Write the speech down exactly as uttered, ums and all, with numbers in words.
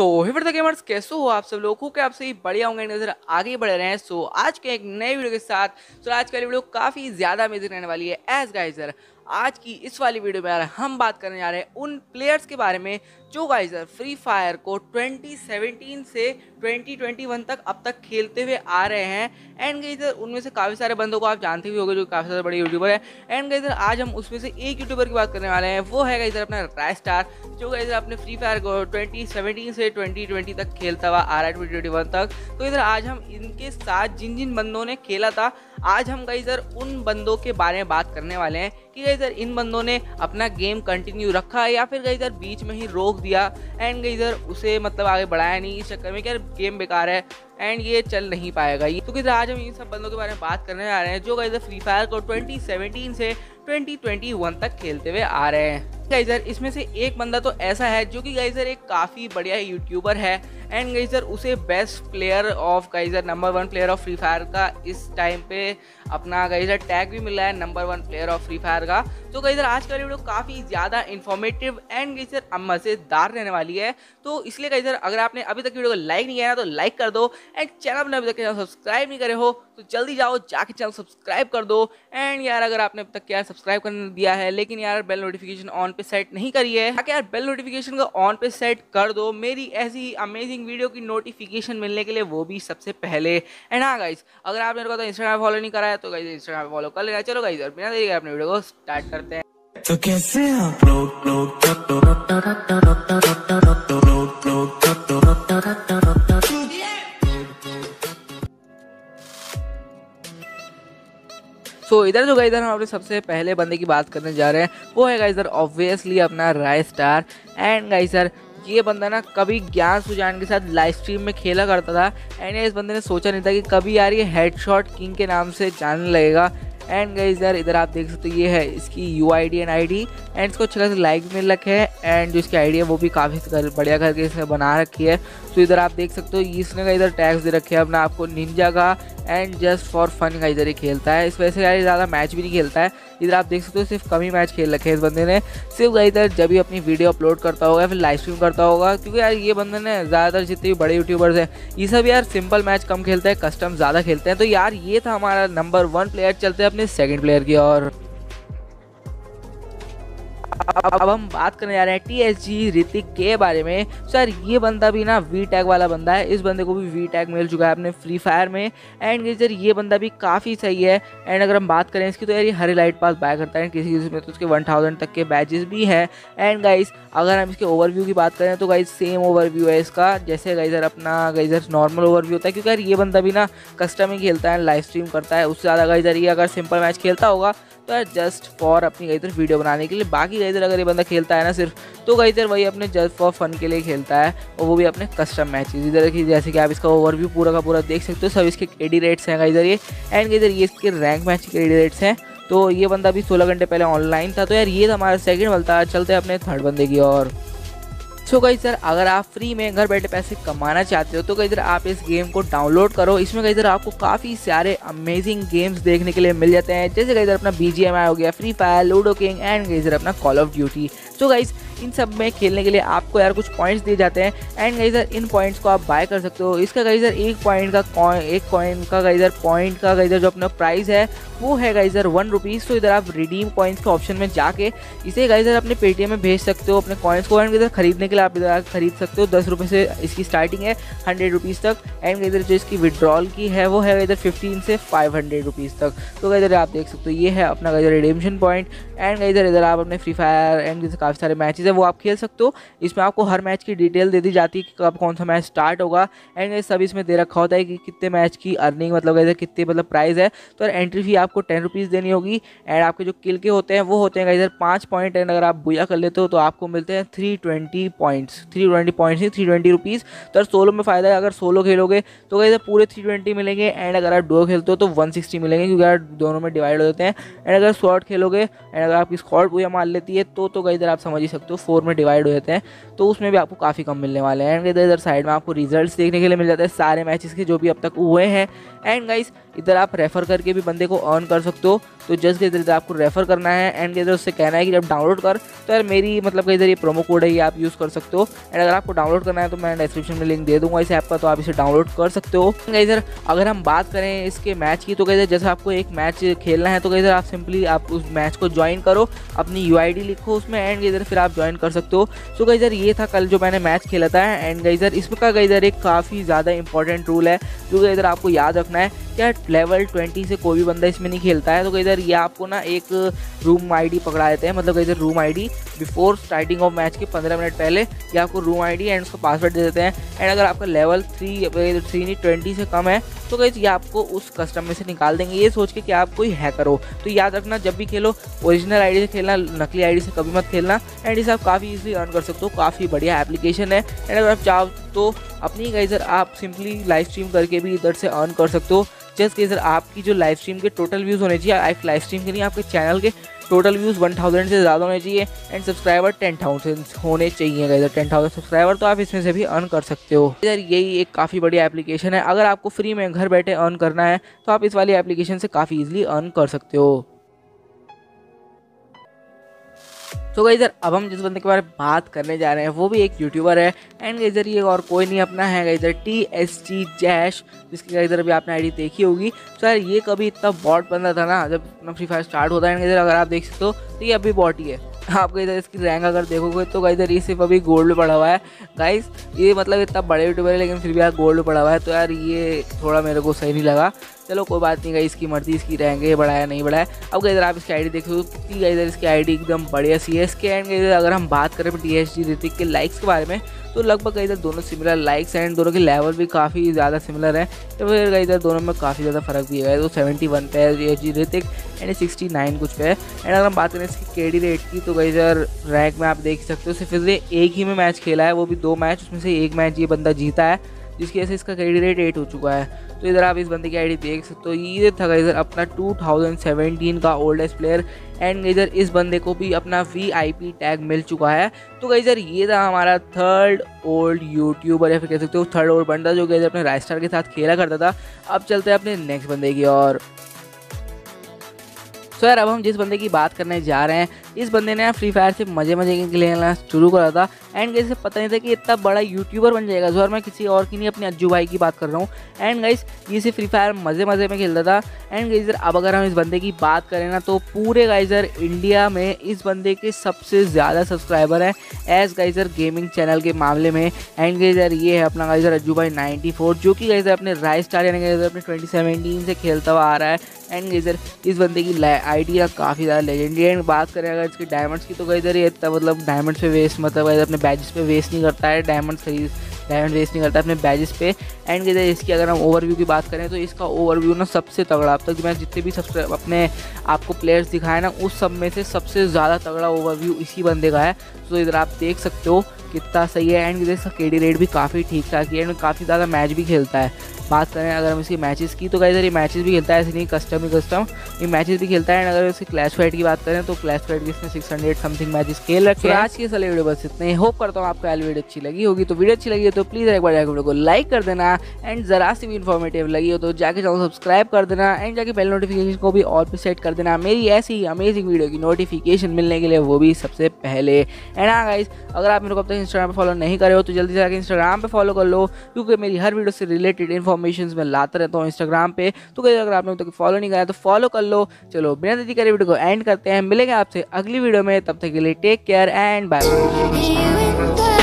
तो हे फिर गेमर्स, कैसे हो आप सब लोग? हो क्या आप सही बढ़िया होंगे, नजर आगे बढ़ रहे हैं। सो आज के एक नए वीडियो के साथ। तो आज का वीडियो काफ़ी ज़्यादा अमेजिंग रहने वाली है। एज गाइजर आज की इस वाली वीडियो में यार हम बात करने जा रहे हैं उन प्लेयर्स के बारे में जो गाइजर फ्री फायर को ट्वेंटी सेवनटीन से ट्वेंटी ट्वेंटी वन तक अब तक खेलते हुए आ रहे हैं। एंड गाइजर उनमें से काफ़ी सारे बंदों को आप जानते भी होंगे जो काफ़ी सारे बड़े यूट्यूबर हैं। एंड गाइजर आज हम उसमें से एक यूट्यूबर की बात करने वाले हैं। वो है गाइजर अपना राय स्टार, जो गाइजर अपने फ्री फायर को ट्वेंटी सेवनटीन से ट्वेंटी ट्वेंटी तक खेलता हुआ आ रहा है, ट्वेंटी ट्वेंटी वन तक। तो इधर आज हम इनके साथ जिन जिन बंदों ने खेला था, आज हम गाइजर उन बंदों के बारे में बात करने वाले हैं कि गाइजर इन बंदों ने अपना गेम कंटिन्यू रखा या फिर गाइजर बीच में ही रोक दिया एंड गाइजर उसे मतलब आगे बढ़ाया नहीं, इस चक्कर में क्या गेम बेकार है एंड ये चल नहीं पाएगा। ये तो गाइजर आज हम इन सब बंदों के बारे में बात करने जा रहे हैं जो गाइजर फ्री फायर को ट्वेंटी सेवनटीन से ट्वेंटी ट्वेंटी वन तक खेलते हुए आ रहे हैं। गाइजर इसमें से एक बंदा तो ऐसा है जो कि गाइजर एक काफ़ी बढ़िया यूट्यूबर है एंड गाइजर उसे best player of guys number one player of Free Fire का इस टाइम पे अपना गाइजर टैग भी मिला है, number one player of Free Fire का। तो गाइजर आज का वीडियो काफ़ी ज़्यादा इन्फॉर्मेटिव एंड गाइजर मज़ेदार रहने वाली है। तो इसलिए गाइजर अगर आपने अभी तक वीडियो को लाइक नहीं किया ना तो लाइक कर दो एंड चैनल ने अभी तक चैनल सब्सक्राइब नहीं करे हो तो जल्दी जाओ जाके चैनल सब्सक्राइब कर दो। एंड यार अगर आपने अब तक क्या सब्सक्राइब कर दिया है लेकिन यार बेल नोटिफिकेशन ऑन पे सेट नहीं करी है, ताकि यार बेल नोटिफिकेशन को ऑन पे सेट कर दो मेरी ऐसी अमेजिंग वीडियो की नोटिफिकेशन मिलने के लिए, वो भी सबसे पहले। एंड हाँ गाइस, अगर आपने मेरे को तो इंस्टाग्राम फॉलो नहीं करा है तो गाइस इंस्टाग्राम फॉलो कर लेना। चलो गाइस बिना देरी के अपने वीडियो को स्टार्ट करते हैं। तो कैसे आप लोग सो so, इधर जो गाइजर हम अपने सबसे पहले बंदे की बात करने जा रहे हैं वो है गाइजर ऑब्वियसली अपना राय स्टार। एंड गाइजर ये बंदा ना कभी ज्ञान सुजान के साथ लाइव स्ट्रीम में खेला करता था एंड इस बंदे ने सोचा नहीं था कि कभी यार ये हेडशॉट किंग के नाम से जानने लगेगा। एंड गाइस यार इधर आप देख सकते हो ये है इसकी U I D and I D and इसको अच्छे खासे लाइक मिल रखे हैं एंड जो इसकी आई डी है वो भी काफ़ी बढ़िया करके इसने बना रखी है। तो इधर आप देख सकते हो इसने का इधर टैग्स दे रखे हैं अपना आपको निंजा का एंड जस्ट फॉर फन का इधर ही खेलता है। इस वजह से यार ज़्यादा मैच भी नहीं खेलता है। इधर आप देख सकते हो सिर्फ कम ही मैच खेल रखे हैं इस बंदे ने, सिर्फ इधर जब भी अपनी वीडियो अपलोड करता होगा फिर लाइव स्ट्रीम करता होगा, क्योंकि यार ये बंदे ने ज़्यादातर जितने भी बड़े यूट्यूबर्स हैं ये सब यार सिंपल मैच कम खेलते हैं, कस्टम ज़्यादा खेलते हैं। तो यार ये था हमारा नंबर वन प्लेयर। चलते हैं अपने सेकेंड प्लेयर की और अब हम बात करने जा रहे हैं टी एस जी ऋतिक के बारे में। सर ये बंदा भी ना वी टैग वाला बंदा है, इस बंदे को भी वी टैग मिल चुका है अपने फ्री फायर में। एंड गाइस ये बंदा भी काफ़ी सही है। एंड अगर हम बात करें इसकी तो यार ये हर लाइट पास बाय करता है, किसी किसी में तो उसके वन थाउजेंड तक के बैचेस भी हैं। एंड गाइस अगर हम इसके ओवरव्यू की बात करें तो गाइस सेम ओवरव्यू है इसका जैसे गाइजर अपना गाइजर नॉर्मल ओवरव्यू होता है, क्योंकि यार ये बंदा भी ना कस्टम ही खेलता है, लाइव स्ट्रीम करता है। उससे ज़्यादा गाइजर ये अगर सिंपल मैच खेलता होगा तो यार जस्ट फॉर अपनी गाइजर वीडियो बनाने के लिए। बाकी गाइजर अगर ये बंदा खेलता है ना सिर्फ तो गाइजर वही अपने जस्ट फॉर फन के लिए खेलता है और वो भी अपने कस्टम मैचेस। इधर की जैसे कि आप इसका ओवरव्यू पूरा का पूरा देख सकते हो, सब इसके एडी रेट्स हैं गाइजर ये। एंड गाइजर ये इसके रैंक मैच के एडी रेट्स हैं। तो ये बंदा भी सोलह घंटे पहले ऑनलाइन था। तो यार ये था हमारा सेकंड बंदा। चलते हैं अपने थर्ड बंदे की और। सो गाइस सर अगर आप फ्री में घर बैठे पैसे कमाना चाहते हो तो गाइस आप इस गेम को डाउनलोड करो। इसमें गाइस आपको काफ़ी सारे अमेजिंग गेम्स देखने के लिए मिल जाते हैं, जैसे गाइस अपना बी जी एम आई हो गया, free fire, ludo king and guys अपना call of duty. So guys इन सब में खेलने के लिए आपको यार कुछ पॉइंट्स दिए जाते हैं एंड गाइजर इन पॉइंट्स को आप बाय कर सकते हो। इसका गाइजर एक पॉइंट का कॉइन एक कॉइन का गाइजर पॉइंट का गाइजर जो अपना प्राइस है वो है गाइजर वन रुपीज़। तो इधर आप रिडीम कॉइन्स के ऑप्शन में जाके इसे गाइजर अपने पेटीएम में भेज सकते हो अपने कॉइन्स को। एंड इधर खरीदने के लिए आप इधर खरीद सकते हो, दस रुपये से इसकी स्टार्टिंग है हंड्रेड रुपीज़ तक। एंड इधर जो इसकी विड्रॉल की है वो है इधर फिफ्टीन से फाइव हंड्रेड रुपीज़ तक। तो इधर आप देख सकते हो ये है अपना गाइजर रिडीमशन पॉइंट। एंड इधर इधर आप अपने फ्री फायर एंड जैसे काफ़ी सारे मैचेस है वो आप खेल सकते हो। इसमें आपको हर मैच की डिटेल दे दी जाती है कि कब कौन सा मैच स्टार्ट होगा एंड ये सब इसमें दे रखा होता है कि कितने मैच की अर्निंग मतलब गाइजर कितने मतलब प्राइस है। तो एंट्री फी आपको टेन रुपीज़ देनी होगी। एंड आपके जो किल के होते हैं वो होते हैं गाइजर पाँच पॉइंट। एंड अगर आप बुया कर लेते हो तो आपको मिलते हैं three twenty points three twenty points three twenty rupees. तो यार सोलो में फ़ायदा है, अगर सोलो खेलोगे तो गाइजर पूरे थ्री ट्वेंटी मिलेंगे। एंड अगर आप डुओ खेलते हो तो वन सिक्सटी मिलेंगे, क्योंकि यार दोनों में डिवाइड हो जाते हैं। एंड अगर स्क्वाड खेलोगे एंड अगर आपकी स्क्वाड बुया मार लेती है तो तो गाइजर आप समझ ही सकते हो फोर में डिवाइड हो जाते हैं, तो उसमें भी आपको काफ़ी कम मिलने वाले हैं। एंड इधर इधर साइड में आपको रिजल्ट्स देखने के लिए मिल जाते हैं सारे मैचेस के जो भी अब तक हुए हैं। एंड गाइस इधर आप रेफ़र करके भी बंदे को अर्न कर सकते हो, तो जस्ट इधर इधर आपको रेफ़र करना है एंड इधर उससे कहना है कि जब डाउनलोड कर, तो यार मेरी मतलब इधर ये प्रोमो कोड है, ये आप यूज़ कर सकते हो। एंड अगर आपको डाउनलोड करना है तो मैं डिस्क्रिप्शन में लिंक दे दूंगा इस ऐप का, तो आप इसे डाउनलोड कर सकते हो। इधर अगर हम बात करें इसके मैच की, तो इधर जैसे आपको एक मैच खेलना है तो इधर आप सिंपली आप उस मैच को ज्वाइन करो, अपनी यू आई डी लिखो उसमें एंड इधर फिर आप ज्वाइन कर सकते हो। सो गाइस इधर ये था कल जो मैंने मैच खेला था। एंड गाइस इधर इसका इधर एक काफ़ी ज़्यादा इंपॉर्टेंट रूल है जो इधर आपको याद रखना है, क्या लेवल ट्वेंटी से कोई भी बंदा इसमें नहीं खेलता है। तो इधर ये आपको ना एक रूम आईडी पकड़ा देते हैं, मतलब इधर room ID before starting of match के पंद्रह मिनट पहले ये आपको रूम आईडी एंड उसका पासवर्ड दे देते हैं। एंड अगर आपका लेवल थ्री थ्री नहीं ट्वेंटी से कम है तो गाइस ये आपको उस कस्टम में से निकाल देंगे, ये सोच के कि आप कोई हैकर हो। तो याद रखना जब भी खेलो ओरिजिनल आईडी से खेलना, नकली आईडी से कभी मत खेलना। एंड इसे आप काफ़ी इजीली अर्न कर सकते हो, काफ़ी बढ़िया एप्लीकेशन है। एंड अगर आप चाहो तो अपनी गाइस आप सिंपली लाइव स्ट्रीम करके भी इधर से अर्न कर सकते हो। जस्ट कि सर आपकी जो लाइव स्ट्रीम के टोटल व्यूज़ होने चाहिए, एक लाइव स्ट्रीम के नहीं आपके चैनल के टोटल व्यूज़ वन थाउजेंड से ज़्यादा होने चाहिए एंड सब्सक्राइबर टेन थाउजेंड होने चाहिए। इधर टेन थाउजेंड सब्सक्राइबर तो आप इसमें से भी अर्न कर सकते हो। इधर यही एक काफ़ी बढ़िया एप्लीकेशन है, अगर आपको फ्री में घर बैठे अर्न करना है तो आप इस वाली एप्लीकेशन से काफ़ी ईजिली अर्न कर सकते हो। तो गाइस इधर अब हम जिस बंदे के बारे में बात करने जा रहे हैं वो भी एक यूट्यूबर है। एंड इधर ये और कोई नहीं अपना है इधर टी एस जी जैश, जिसकी इधर भी आपने आईडी देखी होगी। तो यार ये कभी इतना बॉट बंदा था ना जब अपना फ्री फायर स्टार्ट होता है। इधर अगर आप देख सकते हो तो ये अभी बॉट ही है। आपको इधर इसकी रैंक अगर देखोगे तो इधर ये सिर्फ अभी गोल्ड में पड़ा हुआ है गाइस। ये मतलब इतना बड़े यूट्यूबर है लेकिन फिर भी यार गोल्ड में पड़ा हुआ है, तो यार ये थोड़ा मेरे को सही नहीं लगा। चलो कोई बात नहीं गाइस, इसकी मर्जी, इसकी रैंक है बढ़ाया नहीं बढ़ाया। अब इधर आप इसकी आईडी देख सकते हो, कितनी इधर इसकी आईडी एकदम बढ़िया सी है इसके। एंड इधर अगर हम बात करें टी एस जी ऋतिक के लाइक्स के बारे में तो लगभग इधर दोनों सिमिलर लाइक्स एंड दोनों के लेवल भी काफ़ी ज़्यादा सिमिलर है। तो फिर इधर दोनों में काफ़ी ज़्यादा फर्क भी है। तो सेवेंटी वन पे है T S G Hrithik and sixty nine कुछ पे है। एंड अगर हम बात करें इसकी के डी रेट की तो इधर रैंक में आप देख सकते हो सिर्फ इधर एक ही में मैच खेला है, वो भी दो मैच, उसमें से एक मैच ये बंदा जीता है जिसकी वजह से इसका के डी रेट एट हो चुका है। तो इधर आप इस बंदे की आईडी देख सकते हो, ये था इधर अपना टू थाउजेंड सेवेंटीन का ओल्डेस्ट प्लेयर। एंड इधर इस बंदे को भी अपना वी आई पी टैग मिल चुका है। तो इधर ये था हमारा थर्ड ओल्ड यूट्यूबर या फिर कह सकते हो थर्ड ओल्ड बंदा जो इधर अपने राइस्टार के साथ खेला करता था। अब चलते हैं अपने नेक्स्ट बंदे की और। तो यार अब हम जिस बंदे की बात करने जा रहे हैं, इस बंदे ने फ्री फायर से मजे मजे के लिए खेलना शुरू करा था। एंड गाइस पता नहीं था कि इतना बड़ा यूट्यूबर बन जाएगा। जो मैं किसी और की नहीं, अपने अज्जू भाई की बात कर रहा हूँ। एंड गाइस ये से फ्री फायर मज़े मज़े में खेलता था। एंड गाइस अब अगर हम इस बंदे की बात करें ना तो पूरे गाइजर इंडिया में इस बंदे के सबसे ज़्यादा सब्सक्राइबर हैं एज गाइजर गेमिंग चैनल के मामले में। एंड गाइजर ये है अपना गाइजर अज्जू भाई नाइन्टी फोर, जो कि गाइजर अपने राइस्टार यानी गाइजर अपने ट्वेंटी सेवेंटीन से खेलता हुआ आ रहा है। एंड गाइजर इस बंदे की आइडिया काफ़ी ज़्यादा लेजेंडरी है। एंड बात करें अगर इसकी डायमंड्स की तो इधर ये इतना मतलब डायमंड्स पे वेस्ट मतलब इधर अपने बैजेस पे वेस्ट नहीं करता है, डायमंड खरीद डायमंड वेस्ट नहीं करता अपने बैजेस पे। एंड इधर इसकी अगर हम ओवरव्यू की बात करें तो इसका ओवरव्यू ना सबसे तगड़ा, अब तक मैं जितने भी सबसे अपने आपको प्लेयर्स दिखाए ना उस सब में से सबसे ज़्यादा तगड़ा ओवरव्यू इसी बंदे का है। तो इधर आप देख सकते हो कितना सही है। एंड इधर इसका के डी रेट भी काफ़ी ठीक ठाक है एंड काफ़ी ज़्यादा मैच भी खेलता है। बात करें अगर हम इसके मैचेस की तो इधर ये मैचेस भी खेलता है, ऐसे नहीं कस्टम ही कस्टम ये मैचेस भी खेलता है। एंड अगर इसकी क्लैश फाइट की बात करें तो क्लैश फाइट की इसने सिक्स हंड्रेड समथिंग मैचेस खेल रखे हैं। आज की साल वीडियो बस इतने, होप करता हूँ आपको आज वीडियो अच्छी लगी होगी। तो वीडियो अच्छी लगी हो तो प्लीज़ एक बार जाकर वीडियो को लाइक कर देना। एंड ज़रा सी भी इन्फॉर्मेटिव लगी हो तो जाके चैनल सब्सक्राइब कर देना एंड जाके बेल नोटिफिकेशन को भी ऑल पे सेट कर देना मेरी ऐसी ही अमेजिंग वीडियो की नोटिफिकेशन मिलने के लिए, वो भी सबसे पहले। एंड हाँ गाइस अगर आप मेरे को अब तक इंस्टाग्राम पर फॉलो नहीं करे हो तो जल्दी से जाकर इंस्टाग्राम पे फॉलो कर लो, क्योंकि मेरी हर वीडियो से रिलेटेड इन्फॉर्मेशन मैं लाता रहता हूँ इंस्टाग्राम पे। तो अगर आपने तो फॉलो नहीं करा तो फॉलो कर लो। चलो बिना देरी करे वीडियो को एंड करते हैं, मिलेंगे आपसे अगली वीडियो में, तब तक के लिए टेक केयर एंड बाय।